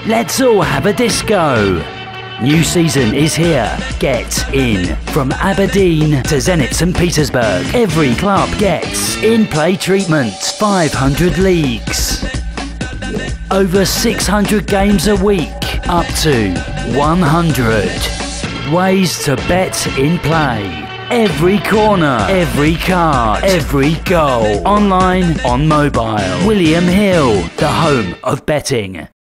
Let's all have a disco. New season is here. Get in. From Aberdeen to Zenit St Petersburg, every club gets in-play treatment. 500 leagues. Over 600 games a week. Up to 100 ways to bet in play. Every corner, every card, every goal. Online, on mobile. William Hill, the home of betting.